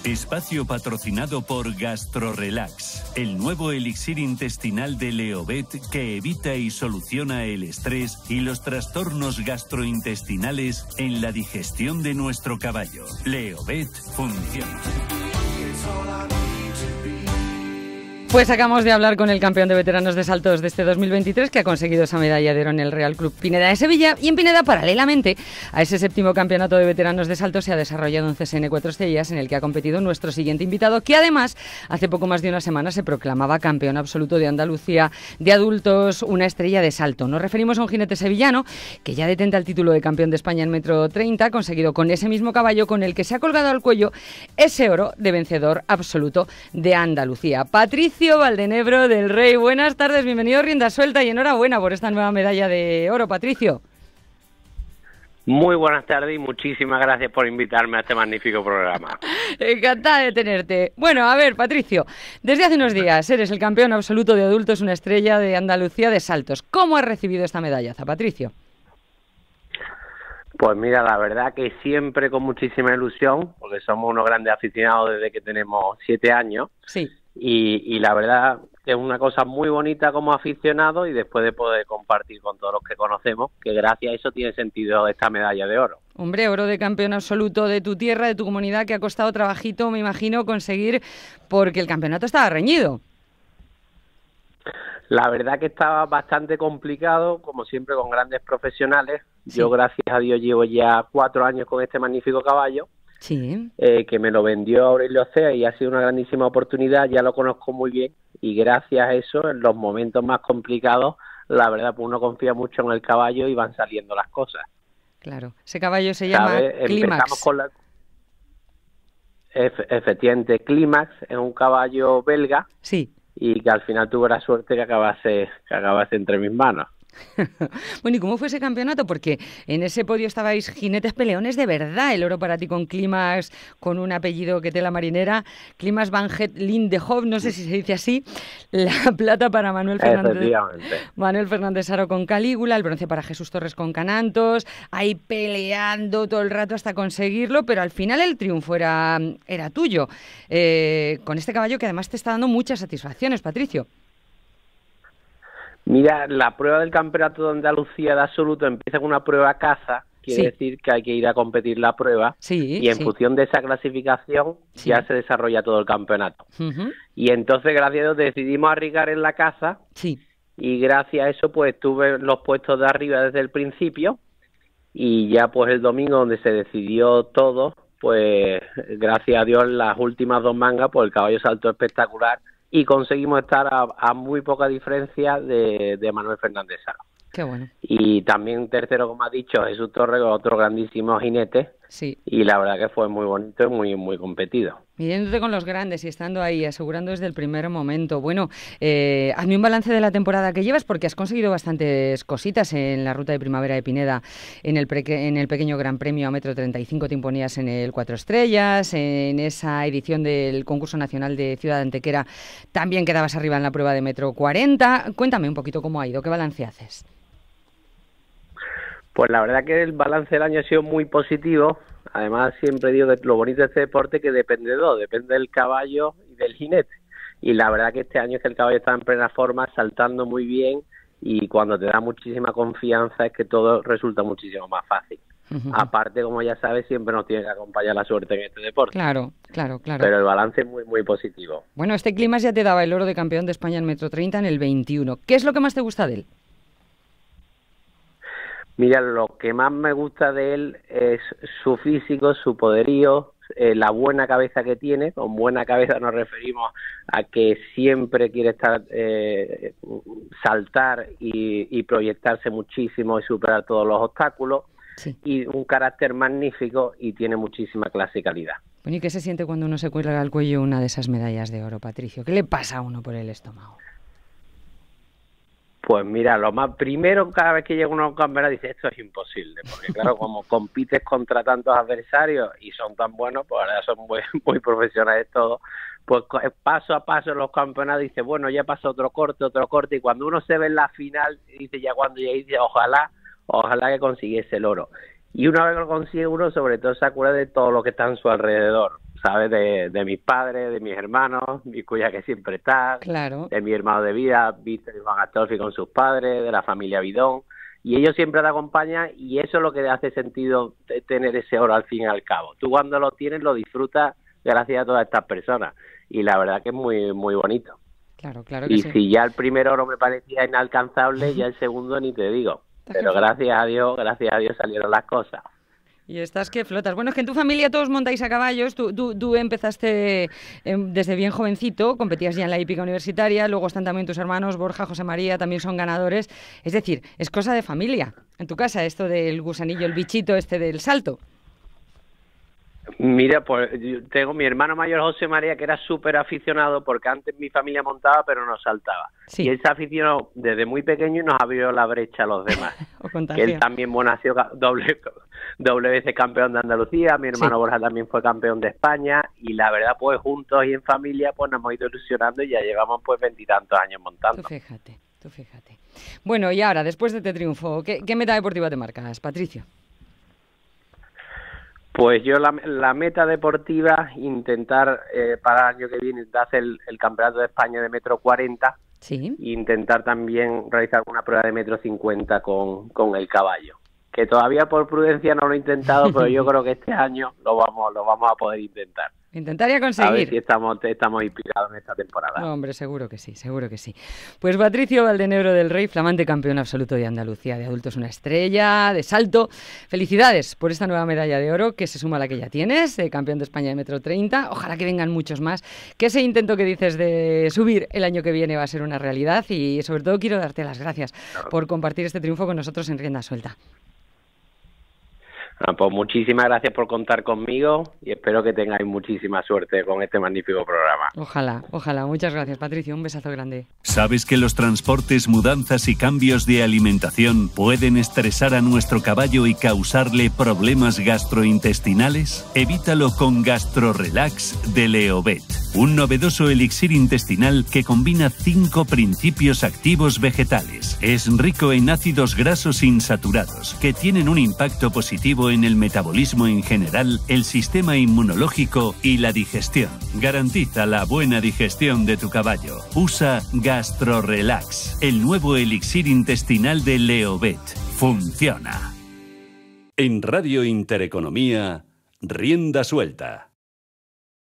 Espacio patrocinado por GastroRelax, el nuevo elixir intestinal de Leovet que evita y soluciona el estrés y los trastornos gastrointestinales en la digestión de nuestro caballo. Leovet funciona. Pues acabamos de hablar con el campeón de veteranos de saltos de este 2023 que ha conseguido esa medalla de oro en el Real Club Pineda de Sevilla. Y en Pineda, paralelamente a ese 7º campeonato de veteranos de saltos, se ha desarrollado un CSN 4 estrellas en el que ha competido nuestro siguiente invitado, que además hace poco más de una semana se proclamaba campeón absoluto de Andalucía de adultos, una estrella de salto. Nos referimos a un jinete sevillano que ya detenta el título de campeón de España en metro 30, conseguido con ese mismo caballo con el que se ha colgado al cuello ese oro de vencedor absoluto de Andalucía. Patricio Valdenebro del Rey, buenas tardes, bienvenido a Rienda Suelta y enhorabuena por esta nueva medalla de oro, Patricio. Muy buenas tardes y muchísimas gracias por invitarme a este magnífico programa. Encantada de tenerte. Bueno, a ver, Patricio, desde hace unos días eres el campeón absoluto de adultos, una estrella de Andalucía de saltos. ¿Cómo has recibido esta medallaza, Patricio? Pues mira, la verdad que siempre con muchísima ilusión, porque somos unos grandes aficionados desde que tenemos 7 años. Sí. Y la verdad que es una cosa muy bonita como aficionado y después de poder compartir con todos los que conocemos, que gracias a eso tiene sentido esta medalla de oro. Hombre, oro de campeón absoluto de tu tierra, de tu comunidad, que ha costado trabajito, me imagino, conseguir, porque el campeonato estaba reñido. La verdad que estaba bastante complicado, como siempre con grandes profesionales. Sí. Yo, gracias a Dios, llevo ya 4 años con este magnífico caballo. Sí. Que me lo vendió Aurelio Cea y ha sido una grandísima oportunidad, ya lo conozco muy bien y gracias a eso, en los momentos más complicados, la verdad, pues uno confía mucho en el caballo y van saliendo las cosas. Claro, ese caballo se llama Clímax. Empezamos con efectivamente, Clímax es un caballo belga. Sí. Y que al final tuve la suerte que acabase entre mis manos. Bueno, ¿y cómo fue ese campeonato? Porque en ese podio estabais jinetes peleones de verdad. El oro para ti con Clímax, con un apellido que tela marinera, Clímax Van Het Lindehoff, no sé si se dice así. La plata para Manuel Fernández Saro con Calígula, el bronce para Jesús Torres con Canantos, ahí peleando todo el rato hasta conseguirlo, pero al final el triunfo era tuyo. Con este caballo que además te está dando muchas satisfacciones, Patricio. Mira, la prueba del campeonato de Andalucía de absoluto empieza con una prueba caza, quiere decir que hay que ir a competir la prueba y en función de esa clasificación ya se desarrolla todo el campeonato. Y entonces, gracias a Dios, decidimos arriesgar en la caza y gracias a eso pues tuve los puestos de arriba desde el principio y ya pues el domingo donde se decidió todo, pues gracias a Dios en las últimas 2 mangas pues el caballo saltó espectacular y conseguimos estar a muy poca diferencia de Manuel Fernández Saro. Qué bueno. Y también tercero, como ha dicho, Jesús Torres, otro grandísimo jinete. Sí. Y la verdad que fue muy bonito y muy competido. Midiéndote con los grandes y estando ahí, asegurando desde el primer momento. Bueno, hazme un balance de la temporada que llevas, porque has conseguido bastantes cositas en la ruta de primavera de Pineda, en el pequeño Gran Premio a metro 35 te imponías en el 4 estrellas, en esa edición del concurso nacional de Ciudad de Antequera también quedabas arriba en la prueba de metro 40. Cuéntame un poquito cómo ha ido, ¿qué balance haces? Pues la verdad que el balance del año ha sido muy positivo. Además, siempre digo que lo bonito de este deporte es que depende de dos, depende del caballo y del jinete. Y la verdad que este año es que el caballo está en plena forma, saltando muy bien, y cuando te da muchísima confianza es que todo resulta muchísimo más fácil. Aparte, como ya sabes, siempre nos tiene que acompañar la suerte en este deporte. Claro. Pero el balance es muy positivo. Bueno, este Clímax ya te daba el oro de campeón de España en metro 30 en el 21. ¿Qué es lo que más te gusta de él? Mira, lo que más me gusta de él es su físico, su poderío, la buena cabeza que tiene. Con buena cabeza nos referimos a que siempre quiere saltar y proyectarse muchísimo y superar todos los obstáculos. Sí. Y un carácter magnífico y tiene muchísima clase y calidad. Bueno, ¿y qué se siente cuando uno se cuelga al cuello una de esas medallas de oro, Patricio? ¿Qué le pasa a uno por el estómago? Pues mira, lo más primero, cada vez que llega uno a un campeonato dice, esto es imposible, porque claro, como compites contra tantos adversarios y son tan buenos, pues ahora son muy profesionales todos, pues paso a paso en los campeonatos dice, bueno, ya pasa otro corte, y cuando uno se ve en la final, dice ya cuando ya dice, ojalá que consiguiese el oro. Y una vez que lo consigue uno, sobre todo se acuerda de todo lo que está en su alrededor. ¿sabes? De mis padres, de mis hermanos, mi cuya que siempre está, claro, de mi hermano de vida, Víctor y Juan Astolfi con sus padres, de la familia Bidón, y ellos siempre te acompañan, y eso es lo que te hace sentido de tener ese oro al fin y al cabo. Tú cuando lo tienes lo disfrutas gracias a todas estas personas, y la verdad que es muy, muy bonito. Claro, claro que y sí. Si ya el primer oro me parecía inalcanzable, ya el segundo ni te digo. Pero gracias a Dios salieron las cosas. Y estás que flotas. Bueno, es que en tu familia todos montáis a caballos. Tú empezaste desde bien jovencito, competías ya en la hípica universitaria, luego están también tus hermanos, Borja, José María, también son ganadores. Es decir, es cosa de familia. En tu casa, esto del gusanillo, el bichito este del salto. Mira, pues yo tengo mi hermano mayor José María, que era súper aficionado, porque antes mi familia montaba pero no saltaba. Sí. Y él se aficionó desde muy pequeño y nos abrió la brecha a los demás. Que él también, bueno, ha sido doble veces campeón de Andalucía, mi hermano Borja también fue campeón de España, y la verdad, pues juntos y en familia, pues nos hemos ido ilusionando y ya llevamos pues 20 y tantos años montando. Tú fíjate. Bueno, y ahora, después de este triunfo, ¿qué meta deportiva te marcas, Patricio? Pues yo la meta deportiva, intentar para el año que viene hacer el Campeonato de España de 1,40 m. Sí. E intentar también realizar una prueba de 1,50 m con el caballo. Que todavía por prudencia no lo he intentado, pero yo creo que este año lo vamos a poder intentar. Intentaría conseguir. A ver si estamos inspirados en esta temporada. No, hombre, seguro que sí. Pues Patricio Valdenebro del Rey, flamante campeón absoluto de Andalucía, de adultos una estrella, de salto. Felicidades por esta nueva medalla de oro que se suma a la que ya tienes, campeón de España de 1,30 m. Ojalá que vengan muchos más, que ese intento que dices de subir el año que viene va a ser una realidad, y sobre todo quiero darte las gracias por compartir este triunfo con nosotros en Rienda Suelta. Pues muchísimas gracias por contar conmigo y espero que tengáis muchísima suerte con este magnífico programa. Ojalá. Muchas gracias, Patricio. Un besazo grande. ¿Sabes que los transportes, mudanzas y cambios de alimentación pueden estresar a nuestro caballo y causarle problemas gastrointestinales? Evítalo con GastroRelax de Leovet, un novedoso elixir intestinal que combina 5 principios activos vegetales. Es rico en ácidos grasos insaturados que tienen un impacto positivo en el metabolismo en general, el sistema inmunológico y la digestión. Garantiza la buena digestión de tu caballo. Usa GastroRelax, el nuevo elixir intestinal de Leovet. Funciona. En Radio Intereconomía, Rienda Suelta.